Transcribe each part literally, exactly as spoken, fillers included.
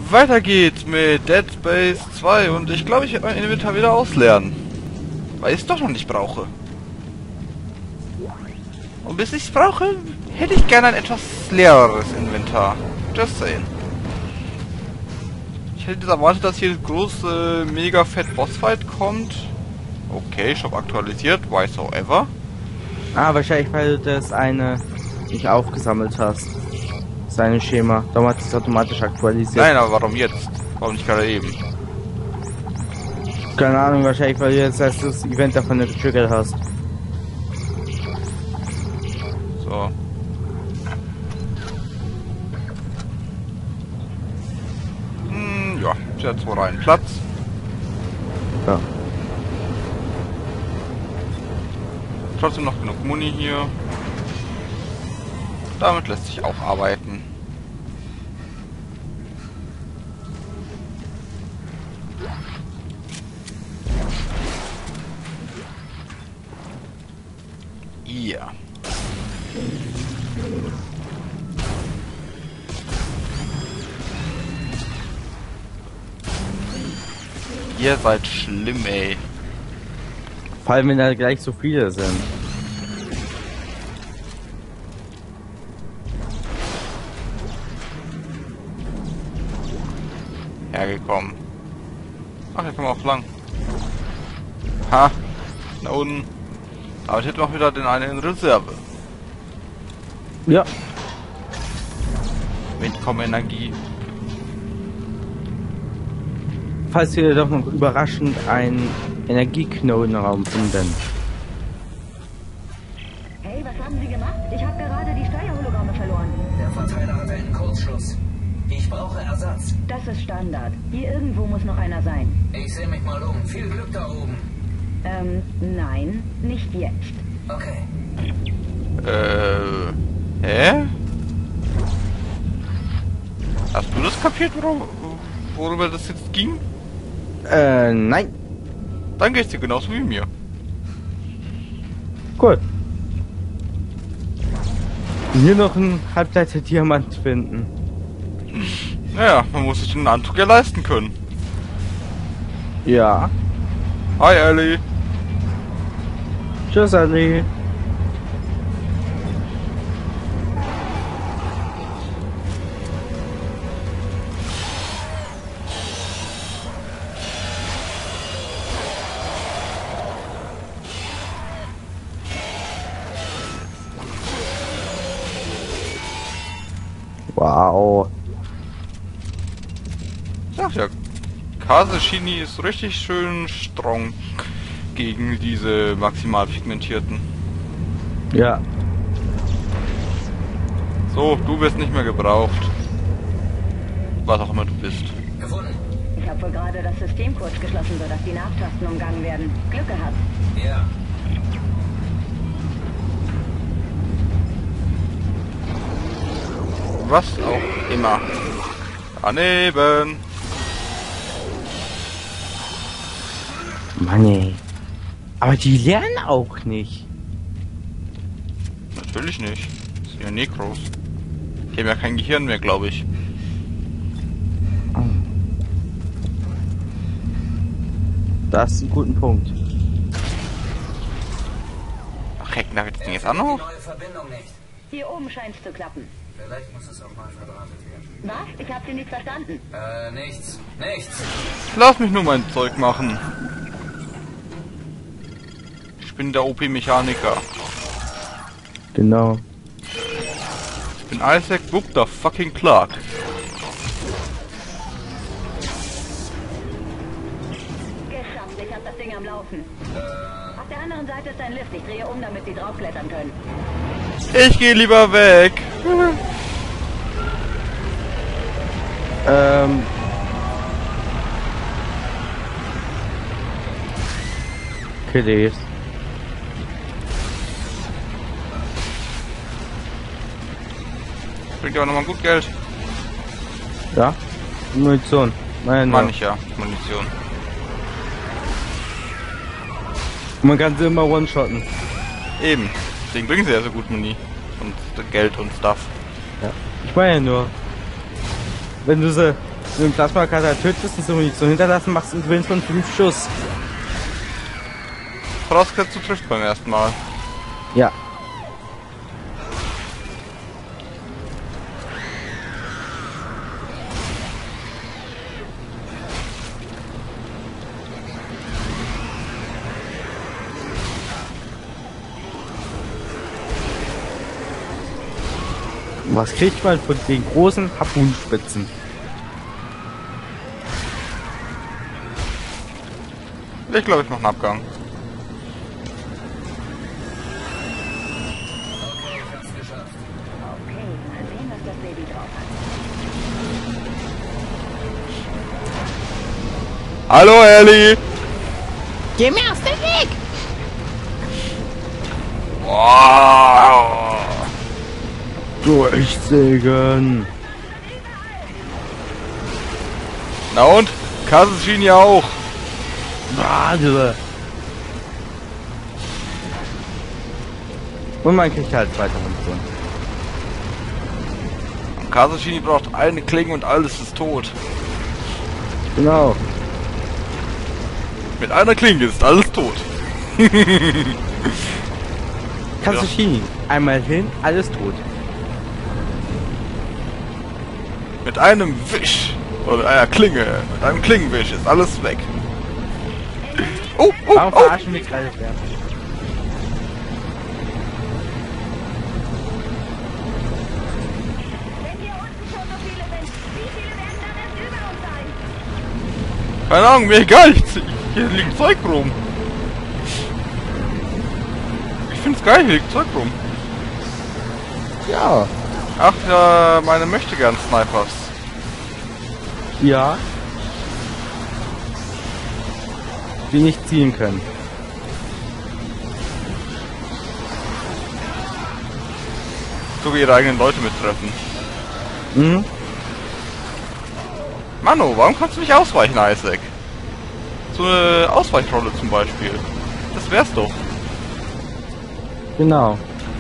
Weiter geht's mit Dead Space zwei und ich glaube, ich werde mein Inventar wieder ausleeren. Weil ich es doch noch nicht brauche. Und bis ich es brauche, hätte ich gerne ein etwas leereres Inventar. Just saying. Ich hätte jetzt erwartet, dass hier große, mega fett Bossfight kommt. Okay, Shop aktualisiert, whysoever. Ah, wahrscheinlich, weil du das eine nicht aufgesammelt hast. Seine Schema. Darum hat es automatisch aktualisiert. Nein, aber warum jetzt? Warum nicht gerade eben? Keine Ahnung, wahrscheinlich, weil du jetzt erst das Event davon nicht getriggert hast. So. Hm, ja, ich hatte zwar einen Platz. Ja. Trotzdem noch genug Muni hier. Damit lässt sich auch arbeiten. Ja. Ihr seid schlimm, ey. Vor allem, wenn da gleich so viele sind. Hergekommen. Ach, hier kommen wir auch lang. Ha! Da unten. Aber ich hätte auch wieder den einen in Reserve. Ja. Windkommenergie. Falls wir doch noch überraschend einen Energieknotenraum finden. Hey, was haben Sie gemacht? Ich habe gerade die Steuerhologramme verloren. Der Verteiler hatte einen Kurzschluss. Ich brauche Ersatz. Das ist Standard. Hier irgendwo muss noch einer sein. Ich sehe mich mal um. Viel Glück da oben. Ähm, nein, nicht jetzt. Okay. Äh. Hä? Hast du das kapiert, worüber, worüber das jetzt ging? Äh, nein. Dann geht's dir genauso wie mir. Gut. Hier noch einen Halbleiter-Diamant finden. Naja, man muss sich den Anzug ja leisten können. Ja. Hi, Ellie. Tschüss, Ali. Wow. Sag ja, Kaseshini ist richtig schön strong gegen diese maximal pigmentierten. Ja. So, du wirst nicht mehr gebraucht. Was auch immer du bist. Gefunden. Ich habe wohl gerade das System kurz geschlossen, sodass die Nachtasten umgangen werden. Glück gehabt. Ja. Was auch immer. Daneben. Mann ey. Aber die lernen auch nicht. Natürlich nicht. Das sind ja Necros. Die haben ja kein Gehirn mehr, glaube ich. Oh. Das ist ein guter Punkt. Ach, heck, da das Ding jetzt auch noch? Die neue Verbindung nicht. Hier oben scheint es zu klappen. Vielleicht muss es auch mal verdrahtet werden. Was? Ich habe Sie nicht verstanden. Äh, nichts. Nichts. Lass mich nur mein Zeug machen. Ich bin der O P-Mechaniker. Genau. Ich bin Isaac Book the fucking Clark. Geschafft, ich habe das Ding am Laufen. Auf der anderen Seite ist ein Lift. Ich drehe um, damit Sie draufklettern können. Ich gehe lieber weg. Ähm. Kiddies. Bringt aber nochmal gut Geld. Ja? Munition. Nein, Mann, ich ja. Munition. Man kann sie immer one-shotten. Eben. Deswegen bringen sie ja so gut Muni. Und Geld und Stuff. Ja. Ich meine ja nur, wenn du sie du den Plasmakater tötest und so Munition hinterlassen machst und gewinnst von fünf Schuss. Vorausgesetzt, du triffst beim ersten Mal. Ja. Was kriegt man von den großen Harpunenspitzen? Ich glaube, ich mache einen Abgang. Okay, mal sehen, was das Baby drauf hat. Hallo, Ellie! Geh mir aus dem Weg! Wow! Durchsägen! Na und? Kasus schien ja auch. Warte! Und man kriegt halt weiter Munition. Kasushini braucht eine Klinge und alles ist tot. Genau. Mit einer Klinge ist alles tot. Katsushini. Einmal hin, alles tot. Mit einem Wisch oder einer Klinge, mit einem Klingenwisch ist alles weg. Oh, oh, Warum oh. verarschen wir gerade wer? Wenn hier unten schon so viele sind, wie viele werden dann erst über uns sein? Keine Ahnung, mir egal. Ich- Hier liegt Zeug rum. Ich find's geil, hier liegt Zeug rum. Ja. Ach ja, meine möchte gern Snipers. Ja. Die nicht ziehen können. So wie ihre eigenen Leute mittreffen. Mhm. Mano, warum kannst du nicht ausweichen, Isaac? So eine Ausweichrolle zum Beispiel. Das wär's doch. Genau.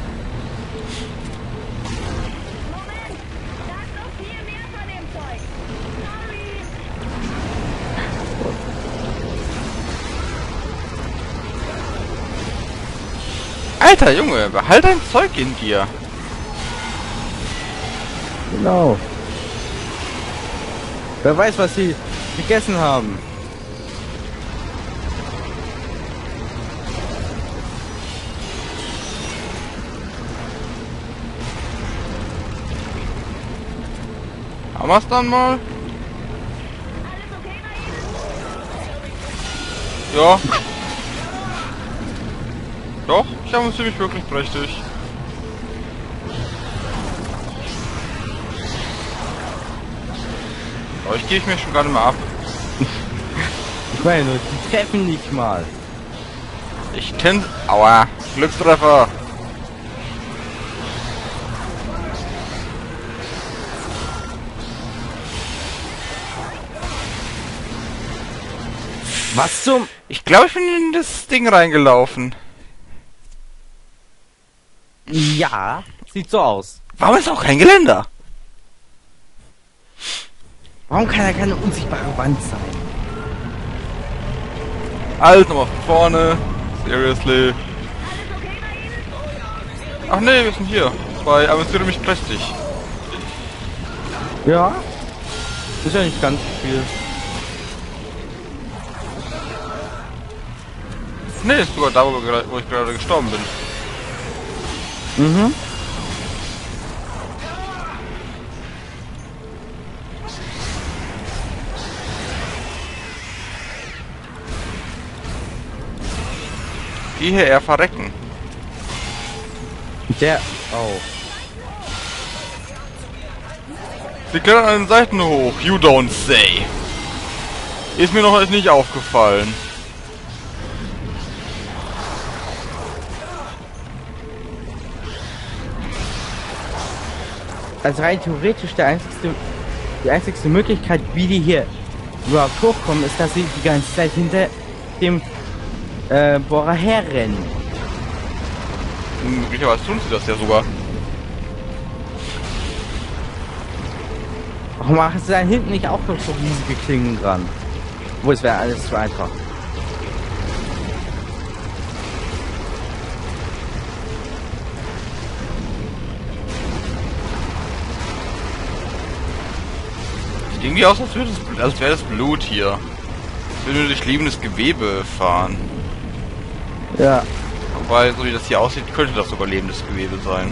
Moment, da ist noch viel mehr von dem Zeug. Sorry. Alter Junge, behalt dein Zeug in dir. Genau. Wer weiß, was sie gegessen haben. Haben wir's dann mal? Alles okay bei Ihnen? Ja. Doch, ich habe uns ziemlich wirklich prächtig. Aber ich gehe mir schon gar nicht mehr ab. Ich meine nur, die treffen nicht mal. Ich kenn... Aua, Glückstreffer. Was zum... Ich glaube, ich bin in das Ding reingelaufen. Ja, sieht so aus. Warum ist auch kein Geländer? Warum kann da keine unsichtbare Wand sein? Alles nochmal von vorne. Seriously. Ach nee, wir sind hier. Bei Amüsiere mich prächtig. Ja. Ist ja nicht ganz so viel. Nee, ist sogar da, wo, wir, gra- wo ich gerade gestorben bin. Mhm. Geh hier eher verrecken. Der... Oh. Sie klettern an den Seiten hoch. You don't say. Ist mir noch nicht aufgefallen. Also rein theoretisch der einzigste, die einzigste Möglichkeit, wie die hier überhaupt hochkommen, ist, dass sie die ganze Zeit hinter dem äh, Bohrer herrennen. Möglicherweise tun sie das ja sogar. Warum machen sie da hinten nicht auch noch so riesige Klingen dran? Wo es wäre alles zu einfach. Sieht irgendwie aus, als wäre das, als wäre das Blut hier. Als würde nur durch lebendes Gewebe fahren. Ja. Wobei, so wie das hier aussieht, könnte das sogar lebendes Gewebe sein.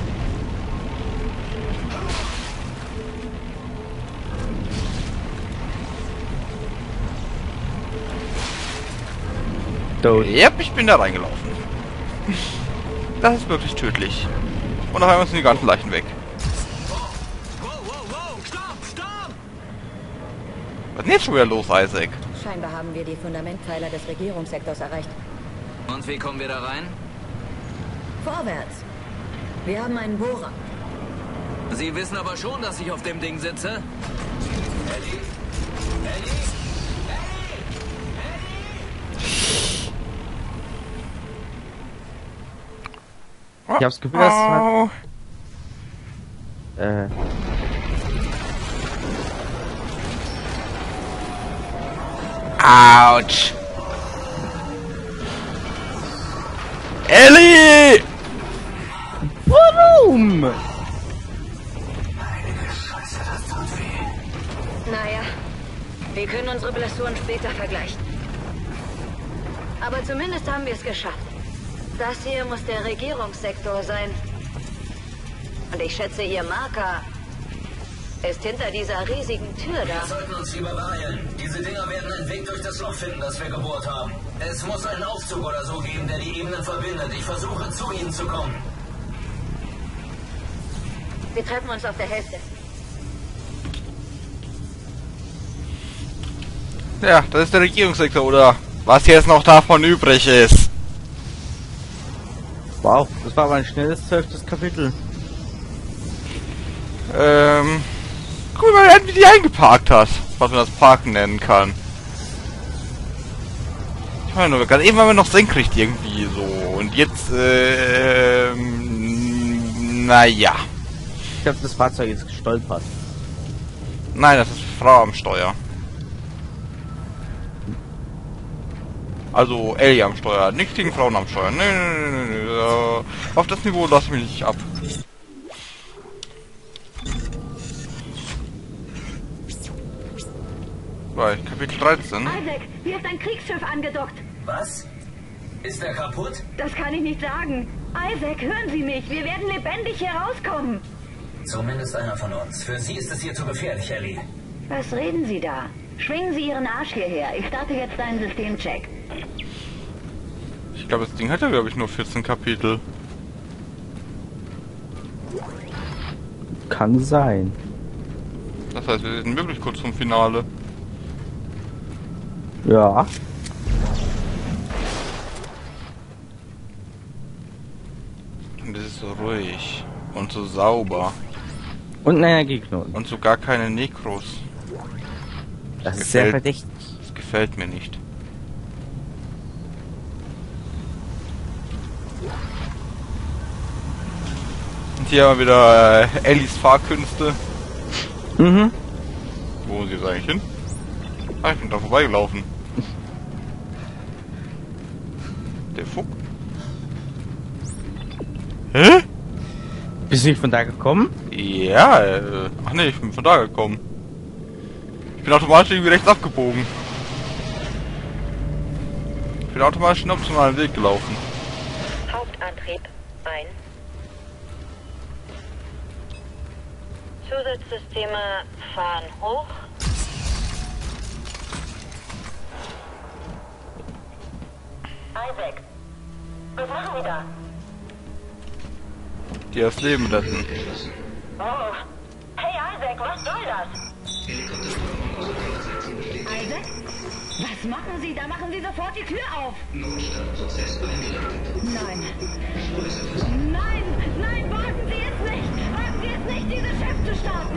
Tot. Yep, ich bin da reingelaufen. Das ist wirklich tödlich. Und auf einmal sind die ganzen Leichen weg. Wow, wow, wow! Stopp, stopp! Was ist denn jetzt schon wieder los, Isaac? Scheinbar haben wir die Fundamentpfeiler des Regierungssektors erreicht. Und wie kommen wir da rein? Vorwärts! Wir haben einen Bohrer. Sie wissen aber schon, dass ich auf dem Ding sitze? Ellie? Ellie? Ich hab's Gefühl, dass Oh. äh, Autsch! Ellie! warum? Naja, wir können unsere Blessuren später vergleichen. Aber zumindest haben wir es geschafft. Das hier muss der Regierungssektor sein. Und ich schätze, Ihr Marker ist hinter dieser riesigen Tür Wir da. sollten uns lieber beeilen. Diese Dinger werden einen Weg durch das Loch finden, das wir gebohrt haben. Es muss einen Aufzug oder so geben, der die Ebenen verbindet. Ich versuche, zu ihnen zu kommen. Wir treffen uns auf der Hälfte. Ja, das ist der Regierungssektor, oder was jetzt noch davon übrig ist. Wow, das war aber ein schnelles zwölftes Kapitel. Ähm, guck mal, wie die eingeparkt hat, was man das Parken nennen kann. Ich meine nur, gerade eben waren wir noch senkrecht irgendwie so, und jetzt, ähm, naja. Ich glaube, das Fahrzeug ist gestolpert. Nein, das ist Frau am Steuer. Also Ellie am Steuer, nichts gegen Frauen am Steuer. Nö, nö, nö, nö, nö. Auf das Niveau lasse ich mich nicht ab. Bei Kapitel dreizehn. Isaac, hier ist ein Kriegsschiff angedockt. Was? Ist der kaputt? Das kann ich nicht sagen. Isaac, hören Sie mich. Wir werden lebendig hier rauskommen. Zumindest einer von uns. Für Sie ist es hier zu gefährlich, Ellie. Was reden Sie da? Schwingen Sie Ihren Arsch hierher. Ich starte jetzt einen Systemcheck. Ich glaube, das Ding hat ja, glaube ich, nur vierzehn Kapitel. Kann sein. Das heißt, wir sind wirklich kurz vom Finale. Ja. Und es ist so ruhig. Und so sauber. Und ein Energieknoten. Und so gar keine Nekros. Das ist sehr gefällt- verdächtig. Das gefällt mir nicht. Und hier haben wir wieder äh, Ellies Fahrkünste. Mhm. Wo muss ich jetzt eigentlich hin? Ah, ich bin da vorbeigelaufen. Der Fuck. Hä? Bist du nicht von da gekommen? Ja, äh, ach nee, ich bin von da gekommen. Ich bin automatisch irgendwie rechts abgebogen. Ich bin automatisch den optionalen Weg gelaufen. Hauptantrieb ein. Zusatzsysteme fahren hoch. Isaac, was machen Sie da? Die das Leben retten. Oh. Hey Isaac, was soll das? Isaac? Was machen Sie? Da machen Sie sofort die Tür auf! Nein. Nein, nein, warten Sie es nicht! Warten Sie es nicht, dieses Schiff zu starten!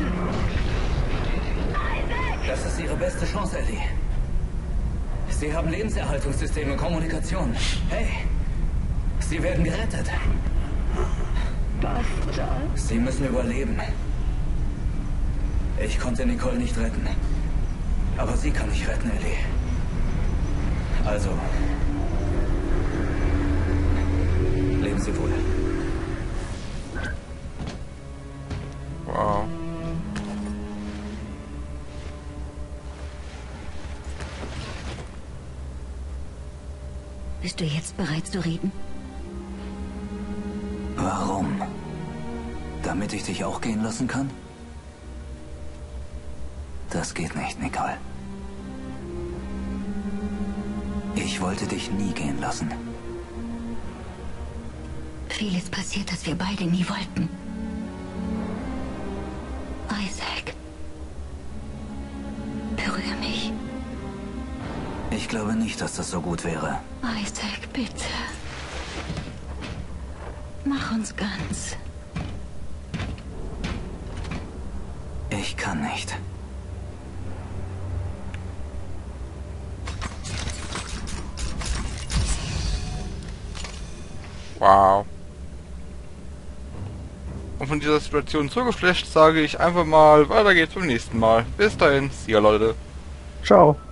Isaac! Das ist Ihre beste Chance, Ellie. Sie haben Lebenserhaltungssysteme, Kommunikation. Hey, Sie werden gerettet. Was das? Sie müssen überleben. Ich konnte Nicole nicht retten. Aber sie kann ich retten, Ellie. Also, leben Sie wohl. Wow. Bist du jetzt bereit zu reden? Warum? Damit ich dich auch gehen lassen kann? Das geht nicht, Nicole. Ich wollte dich nie gehen lassen. Vieles passiert, das wir beide nie wollten. Isaac. Berühre mich. Ich glaube nicht, dass das so gut wäre. Isaac, bitte. Mach uns ganz. Ich kann nicht. Wow. Und von dieser Situation so geflasht sage ich einfach mal, weiter geht's beim nächsten Mal. Bis dahin, see ya Leute. Ciao.